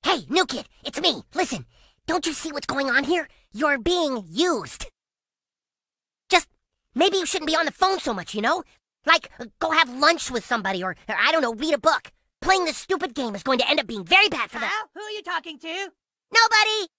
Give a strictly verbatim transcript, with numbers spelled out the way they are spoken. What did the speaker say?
Hey, new kid, it's me. Listen, don't you see what's going on here? You're being used. Just, maybe you shouldn't be on the phone so much, you know? Like, uh, go have lunch with somebody or, or, I don't know, read a book. Playing this stupid game is going to end up being very bad for the- Hello? Who are you talking to? Nobody!